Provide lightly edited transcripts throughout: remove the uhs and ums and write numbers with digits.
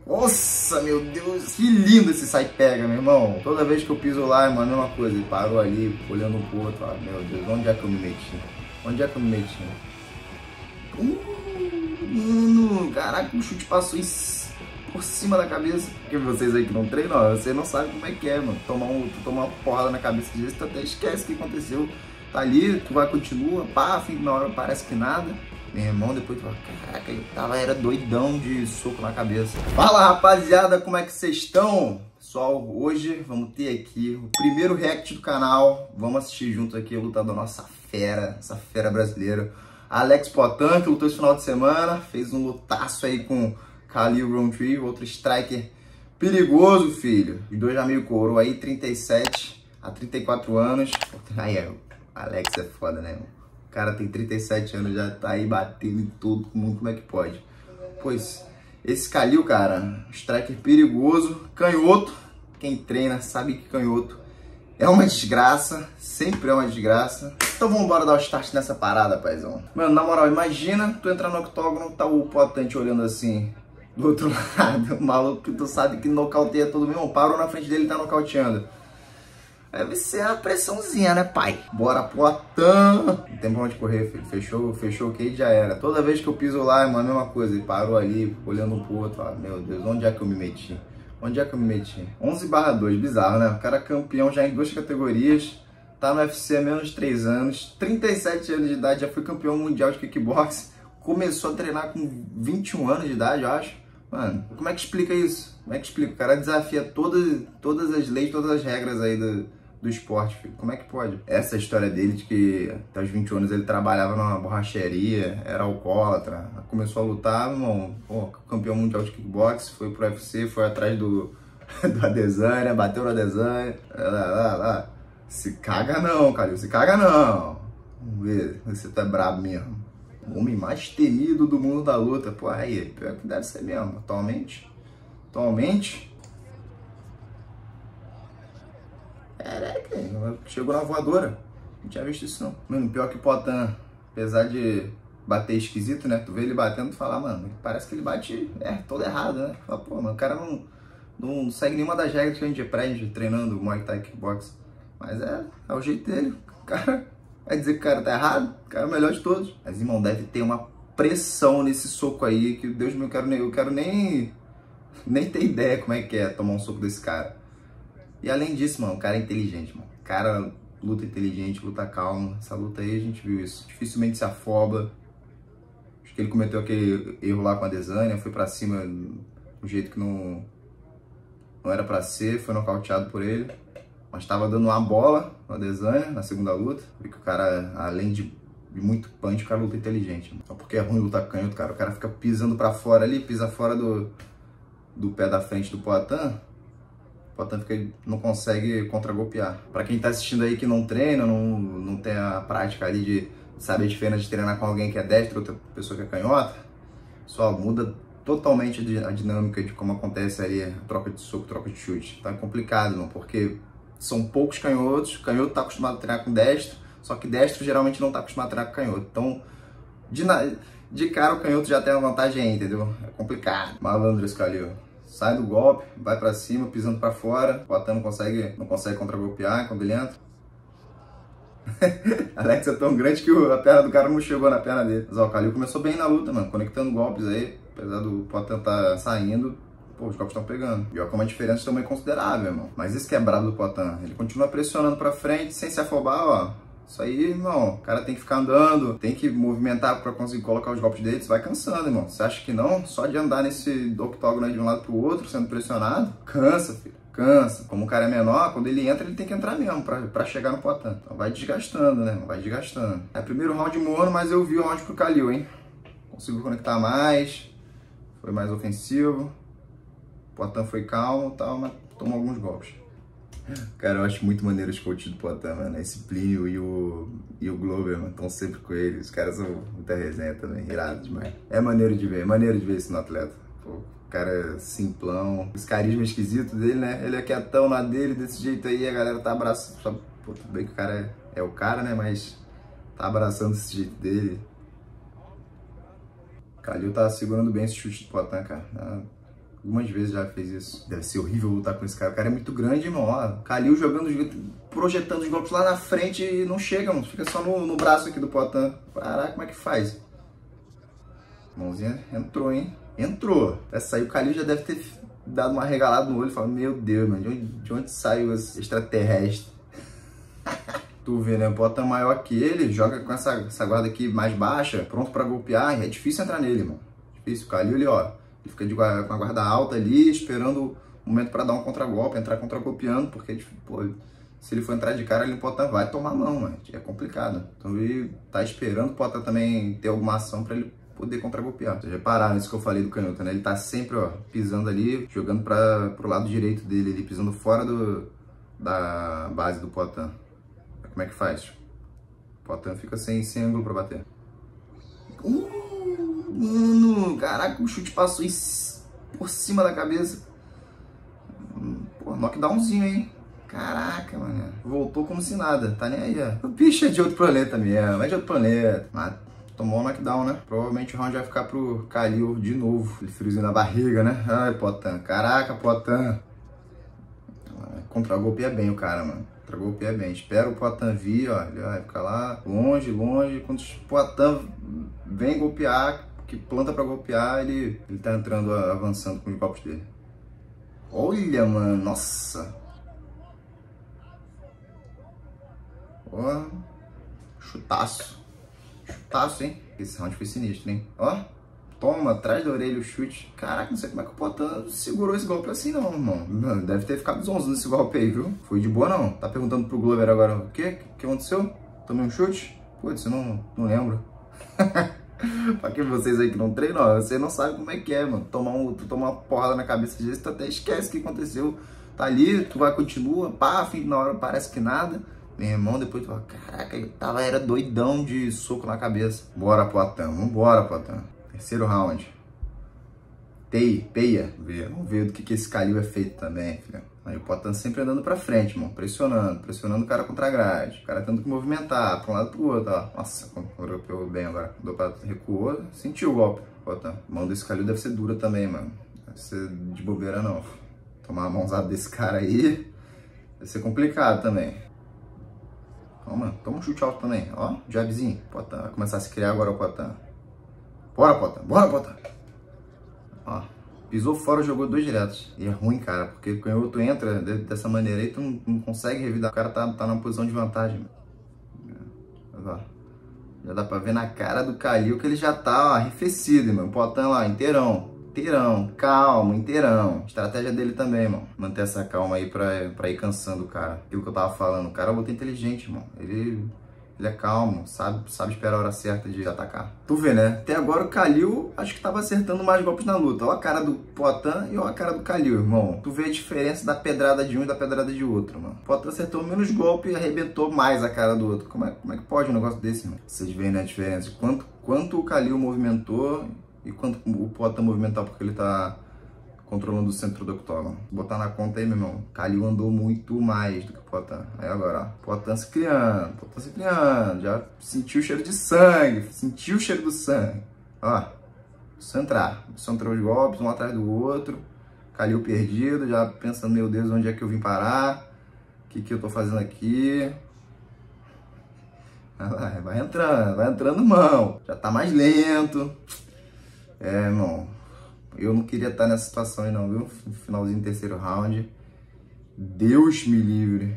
Nossa, meu Deus, que lindo esse sai pega, meu irmão. Toda vez que eu piso lá, mano, é uma coisa. Ele parou ali, olhando um pro outro. Ah, meu Deus, onde é que eu me meti? Onde é que eu me meti? Mano, caraca, o chute passou por cima da cabeça. Porque vocês aí que não treinam, vocês não sabem como é que é, mano. Tomar uma porrada na cabeça disso, tu até esquece o que aconteceu. Tá ali, tu vai, continua, pá, na hora parece que nada. Meu irmão, depois tu fala, caraca, ele era doidão de soco na cabeça. Fala, rapaziada, como é que vocês estão? Pessoal, hoje vamos ter aqui o primeiro react do canal. Vamos assistir junto aqui a luta da nossa fera, essa fera brasileira. Alex Poatan, que lutou esse final de semana, fez um lutaço aí com Khalil Rountree, outro striker perigoso, filho. Os dois já meio coroa aí, 37 a 34 anos. Aí, Alex é foda, né, irmão? O cara tem 37 anos, já tá aí batendo em todo mundo, como é que pode? Pois, esse Khalil, cara, striker perigoso, canhoto. Quem treina sabe que canhoto é uma desgraça, sempre é uma desgraça. Então vamos embora dar o start nessa parada, paizão. Mano, na moral, imagina tu entrar no octógono, tá o Poatan te olhando assim, do outro lado, o maluco que tu sabe que nocauteia todo mundo, parou na frente dele e tá nocauteando. Deve ser a pressãozinha, né, pai? Bora, Poatan! Não tem pra onde correr, filho. Fechou o cage, já era. Toda vez que eu piso lá, mano, a mesma coisa. Ele parou ali, olhando um pro outro. Ah, meu Deus, onde é que eu me meti? Onde é que eu me meti? 11/2, bizarro, né? O cara é campeão já em 2 categorias. Tá no UFC há menos de 3 anos. 37 anos de idade, já foi campeão mundial de kickbox. Começou a treinar com 21 anos de idade, eu acho. Mano, como é que explica isso? Como é que explica? O cara desafia todas as leis, todas as regras aí do esporte, filho. Como é que pode? Essa história dele de que até os 20 anos ele trabalhava numa borracharia, era alcoólatra, começou a lutar, irmão, pô, campeão mundial de kickbox, foi pro UFC, foi atrás do Adesanya, bateu no Adesanya, lá. Se caga não, Calil, se caga não. Vamos ver se você tá brabo mesmo. O homem mais temido do mundo da luta. Pô, aí, pior que deve ser mesmo. Atualmente. Caraca, chegou na voadora. Não tinha visto isso não. Mano, pior que o Poatan, apesar de bater esquisito, né? Tu vê ele batendo e fala, mano, parece que ele bate todo errado, né? Fala, pô, mano, o cara não segue nenhuma das regras que a gente aprende treinando Muay Thai Kickbox. Mas é o jeito dele. O cara vai dizer que o cara tá errado, o cara é o melhor de todos. Mas, irmão, deve ter uma pressão nesse soco aí, que Deus meu, eu quero nem ter ideia como é que é tomar um soco desse cara. E além disso, mano, o cara é inteligente, mano. O cara luta inteligente, luta calmo. Essa luta aí a gente viu isso. Dificilmente se afoba. Acho que ele cometeu aquele erro lá com a Adesanya, foi pra cima do jeito que não era pra ser, foi nocauteado por ele. Mas tava dando uma bola no Adesanya na segunda luta. Vi que o cara, além de muito punch, o cara luta inteligente. Mano. Só porque é ruim lutar canhoto, cara. O cara fica pisando pra fora ali, pisa fora do pé da frente do Poatan. Portanto, que ele não consegue contragolpear. Pra quem tá assistindo aí que não treina, não tem a prática ali de saber a diferença de treinar com alguém que é destro, outra pessoa que é canhota, só muda totalmente a dinâmica de como acontece ali a troca de soco, troca de chute. Tá complicado, não, porque são poucos canhotos, o canhoto tá acostumado a treinar com destro, só que destro geralmente não tá acostumado a treinar com canhoto. Então, de cara o canhoto já tem uma vantagem aí, entendeu? É complicado. Malandro esse Khalil. Sai do golpe, vai pra cima, pisando pra fora. O Poatan não consegue contragolpear quando ele entra. Alex é tão grande que a perna do cara não chegou na perna dele. Mas ó, o Khalil começou bem na luta, mano, conectando golpes aí. Apesar do Poatan tá saindo, pô, os golpes estão pegando. E ó, com uma diferença também considerável, irmão. Mas isso que é brabo do Poatan. Ele continua pressionando pra frente, sem se afobar, ó. Isso aí, irmão, o cara tem que ficar andando, tem que movimentar pra conseguir colocar os golpes dele, você vai cansando, irmão. Você acha que não? Só de andar nesse octógono aí de um lado pro outro, sendo pressionado, cansa, filho, cansa. Como o cara é menor, quando ele entra, ele tem que entrar mesmo pra chegar no Poatan. Então vai desgastando, né, vai desgastando. É primeiro round morno, mas eu vi o round pro Khalil, hein. Conseguiu conectar mais, foi mais ofensivo. O Poatan foi calmo e tal, mas tomou alguns golpes. Cara, eu acho muito maneiro os coaches do Poatan, mano. Esse Plínio e o Glover, mano, estão sempre com ele. Os caras são muita resenha também, irado demais. É maneiro de ver esse no atleta. Pô, o cara é simplão. Os carisma esquisito dele, né? Ele é quietão na dele, desse jeito aí, a galera tá abraçando. Pô, tudo bem que o cara é o cara, né? Mas tá abraçando esse jeito dele. O Khalil tá segurando bem esse chute do Poatan, cara. Algumas vezes já fez isso. Deve ser horrível lutar com esse cara. O cara é muito grande, irmão. Ó, Khalil jogando, projetando os golpes lá na frente e não chega, mano. Fica só no braço aqui do Poatan. Caraca, como é que faz? Mãozinha entrou, hein? Entrou. Essa aí o Khalil já deve ter dado uma regalada no olho e falado, meu Deus, mano, de onde saiu esse extraterrestre? Tu vê, né? O Poatan maior que ele, joga com essa guarda aqui mais baixa, pronto pra golpear. E é difícil entrar nele, mano. Difícil. O Khalil, ele, ó, ele fica com a guarda alta ali, esperando o momento pra dar um contragolpe, entrar contra-golpeando, porque, pô, se ele for entrar de cara, ele, o Poatan vai tomar a mão, mano. É complicado. Então ele tá esperando o Poatan também ter alguma ação pra ele poder contra-golpear. Vocês repararam isso que eu falei do canhoto, né? Ele tá sempre, ó, pisando ali, jogando pro lado direito dele, ele pisando fora da base do Poatan. Como é que faz? O Poatan fica sem ângulo pra bater. Mano, caraca, o chute passou por cima da cabeça. Pô, knockdownzinho, hein? Caraca, mano. Voltou como se nada, tá nem aí, ó. O bicho é de outro planeta mesmo, é de outro planeta. Mas tomou um knockdown, né? Provavelmente o round vai ficar pro Khalil de novo. Aquele friozinho na barriga, né? Ai, Poatan. Caraca, Poatan. Contra-golpeia bem o cara, mano. Contra-golpeia bem. Espera o Poatan vir, ó. Ele vai ficar lá longe, longe. Quando o Poatan vem golpear, que planta pra golpear, ele tá entrando, avançando com os golpes dele. Olha, mano. Nossa. Ó. Chutaço. Chutaço, hein? Esse round foi sinistro, hein? Ó. Toma, atrás da orelha o chute. Caraca, não sei como é que o Poatan segurou esse golpe assim não, irmão. Deve ter ficado zonzo nesse golpe aí, viu? Foi de boa não. Tá perguntando pro Glover agora, o quê? O que aconteceu? Tomei um chute? Putz, eu não lembro. Pra que vocês aí que não treinam, você não sabe como é que é, mano. Tu tomar uma porrada na cabeça disso, tu até esquece o que aconteceu. Tá ali, tu vai, continua, pá, fim, na hora parece que nada. Meu irmão, depois tu fala, caraca, era doidão de soco na cabeça. Bora, Poatan, vambora, Poatan. Terceiro round. Peia. Vamos ver do que esse Khalil é feito também, filho. Aí o Poatan sempre andando pra frente, mano. Pressionando o cara contra a grade. O cara tendo que movimentar pra um lado pro outro, ó. Nossa, golpeou bem agora. Recuou, sentiu o golpe. Poatan. A mão desse Khalil deve ser dura também, mano. Deve ser de bobeira, não. Tomar a mãozada desse cara aí deve ser complicado também. Toma um chute alto também. Ó, jabzinho. Poatan. Vai começar a se criar agora o Poatan. Bora, Poatan. Ó, pisou fora, jogou 2 diretos. E é ruim, cara, porque o canhoto entra dessa maneira aí, tu não consegue revidar. O cara tá numa posição de vantagem. Ó, já dá pra ver na cara do Khalil que ele já tá, ó, arrefecido, mano. Poatan lá, inteirão, calmo, inteirão. Estratégia dele também, mano. Manter essa calma aí pra ir cansando o cara. Aquilo que eu tava falando, o cara é um inteligente, mano. Ele é calmo, sabe esperar a hora certa de atacar. Tu vê, né? Até agora o Khalil acho que tava acertando mais golpes na luta. Ó a cara do Poatan e ó a cara do Khalil, irmão. Tu vê a diferença da pedrada de um e da pedrada de outro, mano. O Poatan acertou menos golpe e arrebentou mais a cara do outro. Como é que pode um negócio desse, mano? Vocês veem, né, a diferença? Quanto o Khalil movimentou e quanto o Poatan movimentou, porque ele tá controlando o centro do octógono. Vou botar na conta aí, meu irmão. Khalil andou muito mais do que o Poatan. Aí agora, ó. Poatan se criando. Já sentiu o cheiro de sangue. Sentiu o cheiro do sangue. Ó. Só entrar. Só entrou os golpes, um atrás do outro. Khalil perdido, já pensando, meu Deus, onde é que eu vim parar? O que eu tô fazendo aqui? Vai entrando, mão. Já tá mais lento. É, irmão. Eu não queria estar nessa situação aí não, viu? Finalzinho do terceiro round. Deus me livre.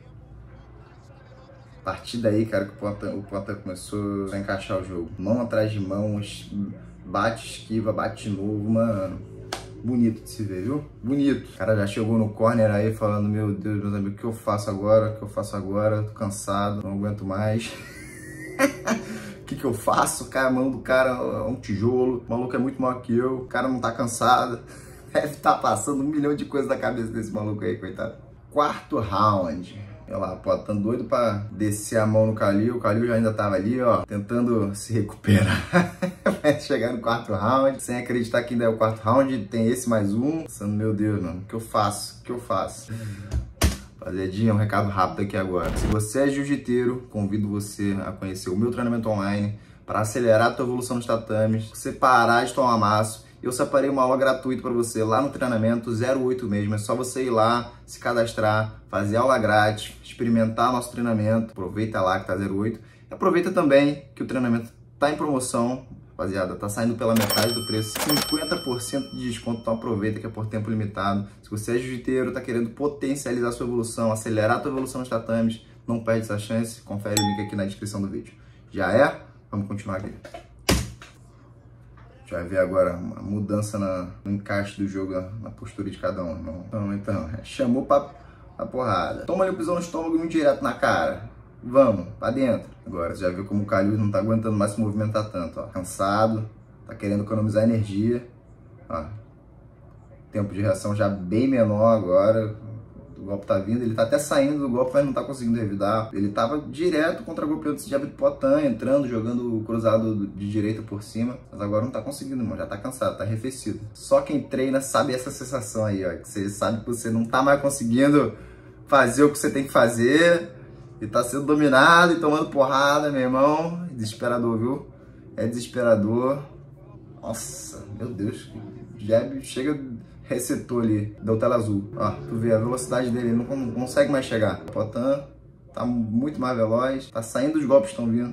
A partir daí, cara, que o Poatan começou a encaixar o jogo. Mão atrás de mão, bate, esquiva, bate de novo, mano. Bonito de se ver, viu? Bonito. O cara já chegou no corner aí falando, meu Deus, meus amigos, o que eu faço agora? Tô cansado, não aguento mais. O que eu faço? Cara, a mão do cara é um tijolo, o maluco é muito maior que eu, o cara não tá cansado. Deve estar passando 1 milhão de coisas na cabeça desse maluco aí, coitado. Quarto round. Olha lá, Poatan doido pra descer a mão no Khalil. O Khalil já ainda tava ali, ó, tentando se recuperar. Vai chegar no quarto round, sem acreditar que ainda é o quarto round, tem esse mais um. Pensando, meu Deus, mano, o que eu faço? Rapaziadinha, um recado rápido aqui agora. Se você é jiu-jiteiro, convido você a conhecer o meu treinamento online para acelerar a tua evolução nos tatames, você parar de tomar amasso Eu separei uma aula gratuita para você lá no treinamento 08 mesmo. É só você ir lá, se cadastrar, fazer aula grátis, experimentar nosso treinamento. Aproveita lá que tá 08. E aproveita também que o treinamento tá em promoção. Rapaziada, tá saindo pela metade do preço, 50% de desconto, então aproveita que é por tempo limitado. Se você é jiu-jiteiro, tá querendo potencializar sua evolução, acelerar a tua evolução nos tatames, não perde essa chance, confere o link aqui na descrição do vídeo. Já é? Vamos continuar aqui. A gente vai ver agora uma mudança no encaixe do jogo, na postura de cada um, irmão. Então, chamou pra porrada. Toma ali o pisão no estômago e um direto na cara. Vamos, pra dentro. Agora, você já viu como o Kaliu não tá aguentando mais se movimentar tanto, ó. Cansado, tá querendo economizar energia. Ó. Tempo de reação já bem menor agora. O golpe tá vindo, ele tá até saindo do golpe, mas não tá conseguindo revidar. Ele tava direto contra o golpe desse jab do Poatan, entrando, jogando o cruzado de direita por cima. Mas agora não tá conseguindo, irmão. Já tá cansado, tá arrefecido. Só quem treina sabe essa sensação aí, ó. Que você sabe que você não tá mais conseguindo fazer o que você tem que fazer. E tá sendo dominado e tomando porrada, meu irmão. Desesperador, viu? É desesperador. Nossa, meu Deus. Jab chega, resetou ali. Deu tela azul. Ó, tu vê a velocidade dele, ele não consegue mais chegar. O Poatan tá muito mais veloz. Tá saindo, os golpes estão vindo.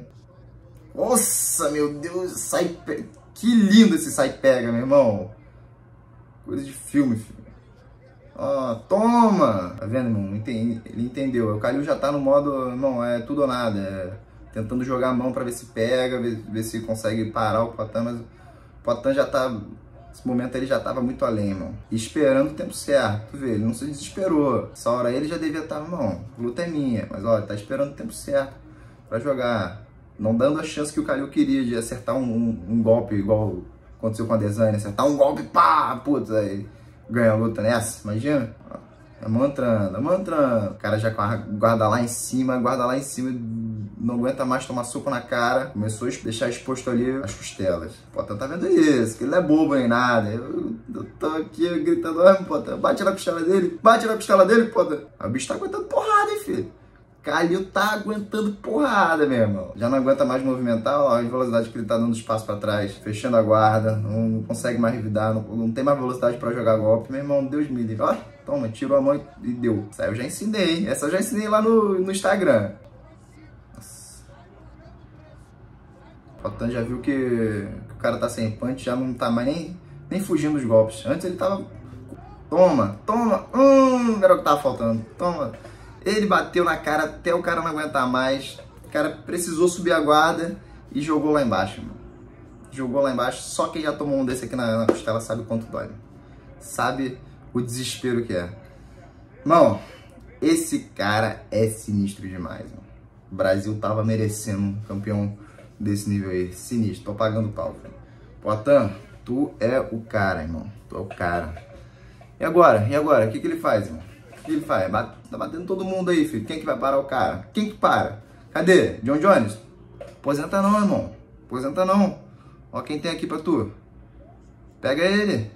Nossa, meu Deus. Que lindo esse sai-pega, meu irmão. Coisa de filme, filho. Ó, toma! Tá vendo, irmão? Ele entendeu. O Kaliu já tá no modo, irmão, é tudo ou nada. Tentando jogar a mão pra ver se pega, ver se consegue parar o Poatan, mas o Poatan já tá... Nesse momento ele já tava muito além, irmão. E esperando o tempo certo. Tu vê, ele não se desesperou. Essa hora aí ele já devia estar, irmão, a luta é minha. Mas, ó, ele tá esperando o tempo certo pra jogar. Não dando a chance que o Kaliu queria de acertar um golpe igual aconteceu com a Desane. Acertar um golpe, pá, puta, aí... Ganha a luta nessa, imagina? É mantrando. O cara já com a guarda lá em cima, não aguenta mais tomar soco na cara. Começou a deixar exposto ali as costelas. O Poatan tá vendo isso, que ele não é bobo nem nada. Eu tô aqui gritando, Poatan, bate na costela dele, Poatan. O bicho tá aguentando porrada, hein, filho? Kaliu tá aguentando porrada, meu irmão. Já não aguenta mais movimentar, ó, a velocidade que ele tá dando espaço pra trás, fechando a guarda, não consegue mais revidar, não tem mais velocidade pra jogar golpe. Meu irmão, Deus me livre. Ó, toma, tirou a mão e deu. Essa eu já ensinei, hein? Essa eu já ensinei lá no Instagram. Nossa. O Poatan já viu que o cara tá sem punch, já não tá mais nem fugindo dos golpes. Antes ele tava... Toma, era o que tava faltando. Toma. Ele bateu na cara até o cara não aguentar mais. O cara precisou subir a guarda e jogou lá embaixo, mano. Jogou lá embaixo. Só quem já tomou um desse aqui na costela sabe o quanto dói, mano. Sabe o desespero que é. Irmão, esse cara é sinistro demais, mano. O Brasil tava merecendo um campeão desse nível aí. Sinistro. Tô pagando pau, velho. Poatan, tu é o cara, irmão. Tu é o cara. E agora? O que ele faz, irmão? O que ele faz? Tá batendo todo mundo aí, filho. Quem que vai parar o cara? Quem que para? Cadê? John Jones? Aposenta não, irmão. Aposenta não. Ó quem tem aqui pra tu. Pega ele.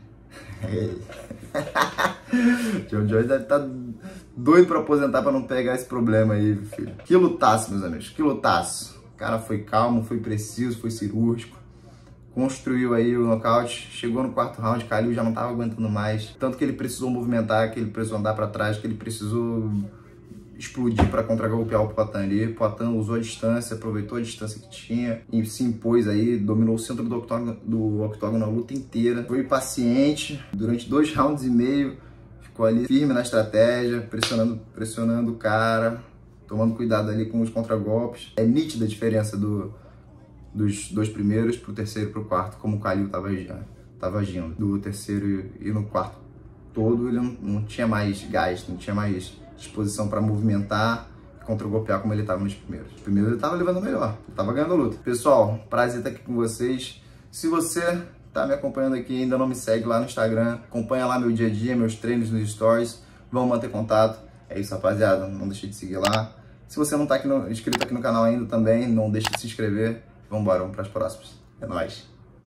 John Jones deve estar doido pra aposentar pra não pegar esse problema aí, filho. Que lutaço, meus amigos. Que lutaço. O cara foi calmo, foi preciso, foi cirúrgico. Construiu aí o nocaute, chegou no quarto round, Kaliu já não tava aguentando mais. Tanto que ele precisou movimentar, que ele precisou andar pra trás, que ele precisou explodir pra contra-golpear o Poatan ali. O Poatan usou a distância, aproveitou a distância que tinha e se impôs aí, dominou o centro do octógono na luta inteira. Foi paciente durante 2 rounds e meio, ficou ali firme na estratégia, pressionando o cara, tomando cuidado ali com os contragolpes. É nítida a diferença dos 2 primeiros pro terceiro e pro quarto, como o Kaliu tava agindo. Do terceiro e no quarto todo, ele não tinha mais gás, não tinha mais disposição para movimentar e contra-golpear como ele tava nos primeiros. Os primeiros ele tava levando melhor, ele tava ganhando a luta. Pessoal, prazer estar aqui com vocês. Se você tá me acompanhando aqui e ainda não me segue lá no Instagram, acompanha lá meu dia a dia, meus treinos nos stories, vamos manter contato. É isso, rapaziada, não deixe de seguir lá. Se você não tá inscrito aqui no canal ainda também, não deixe de se inscrever. Vamos para as próximas. É nóis.